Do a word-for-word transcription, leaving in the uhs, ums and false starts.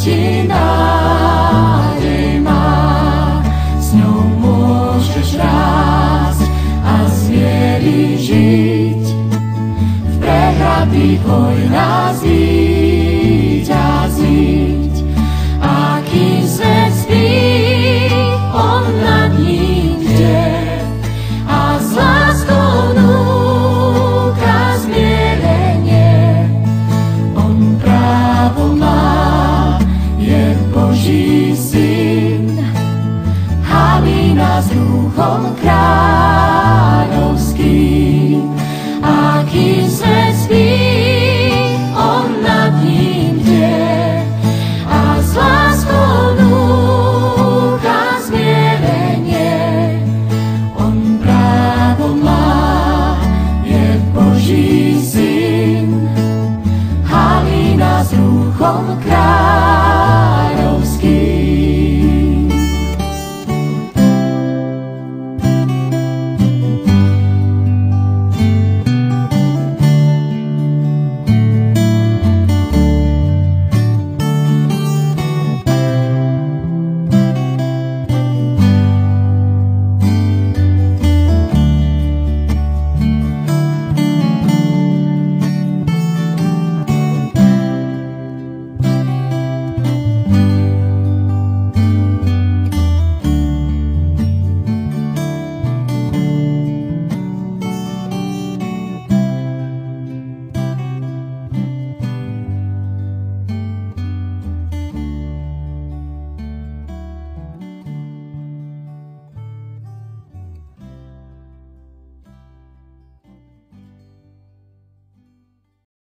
ti nádej má, s ňou môžeš rásť a z viery žiť. V prehratých vojnách zvíťaziť. A kým svet spí, on nad ním bdie a s láskou núka zmierenie. On právo má, je Boží syn, hájí nás duchom kráľ.